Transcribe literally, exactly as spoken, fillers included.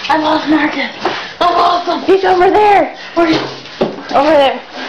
I lost Marcus. I lost him. He's over there. Where? Over there.